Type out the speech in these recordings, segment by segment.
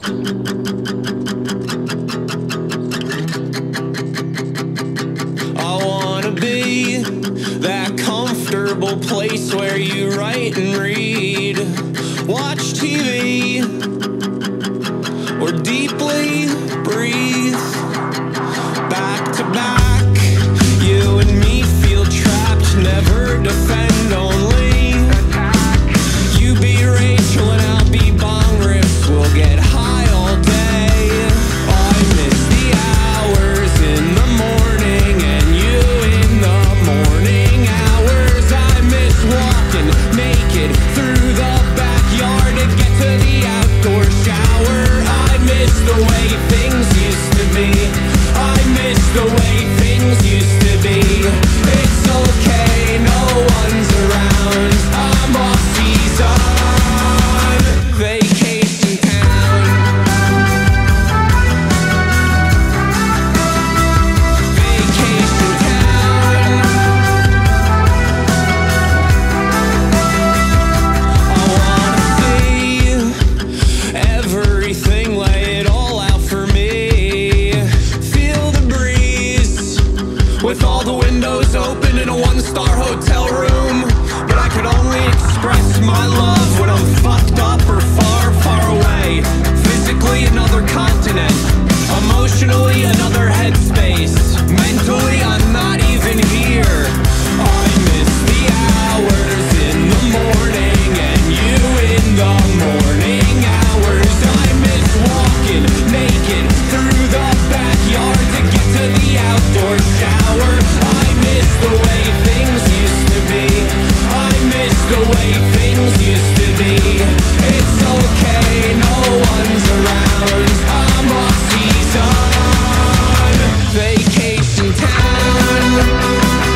I wanna be that comfortable place where you write and read, watch TV, or deeply breathe. Back to back, you and me feel trapped, never defend, only attack. You be Rachel and I'll be Bong Rips, we'll get high all day. I miss the hours in the morning and you in the morning hours. I miss walking naked through the backyard to get to the outdoor shower. I miss the way things used to be. I miss the way things used to be. It's okay, no one's around. I'm off season, vacation town. Vacation town. I wanna see everything, lay it all out for me. Feel the breeze with all the windows open in a one-star hotel room. But I could only express my love when I'm fucked up or far, far away. Physically another continent, emotionally another headspace. Mentally I'm not even here. I miss the hours in the morning and you in the morning hours. I miss walking naked through the backyard to get to the outdoor shower. I miss the way things used to be. I miss the way things used to be. It's okay, no one's around. I'm off season, vacation town.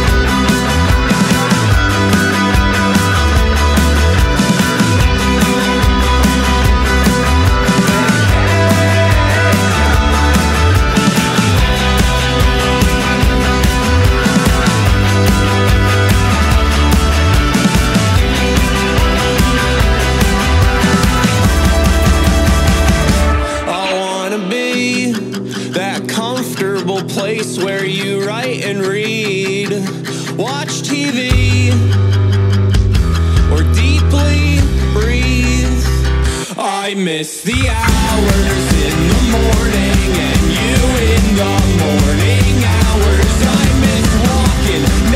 Place where you write and read, watch TV, or deeply breathe. I miss the hours in the morning and you in the morning hours. I miss walking